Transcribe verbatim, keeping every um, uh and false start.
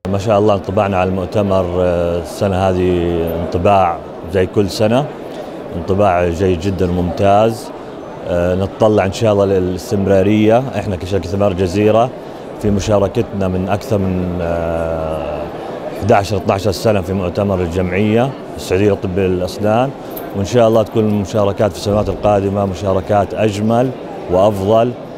ما شاء الله انطباعنا على المؤتمر السنة هذه انطباع زي كل سنة، انطباع جيد جدا وممتاز. نتطلع ان شاء الله للاستمرارية. احنا كشركة ثمار جزيرة في مشاركتنا من اكثر من إحدى عشر اثني عشر سنة في مؤتمر الجمعية السعودية لطب الأسنان، وإن شاء الله تكون المشاركات في السنوات القادمة مشاركات أجمل وأفضل.